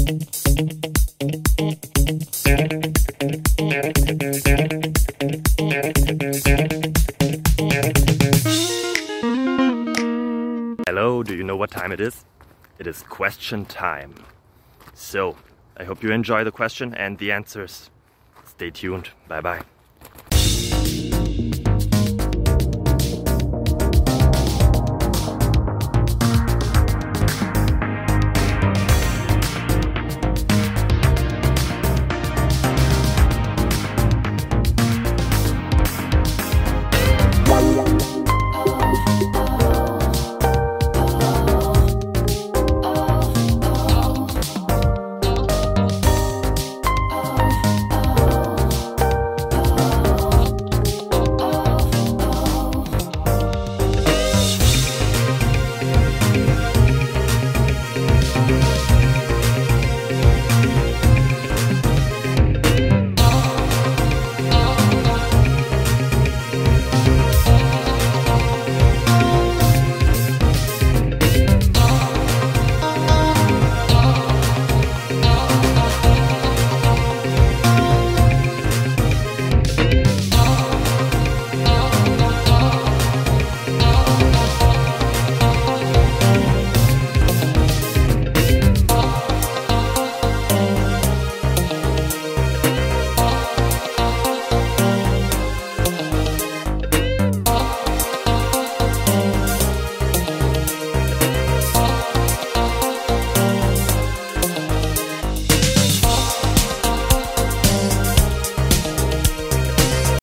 Hello, do you know what time it is? It is question time. So, I hope you enjoy the question and the answers. Stay tuned. Bye bye.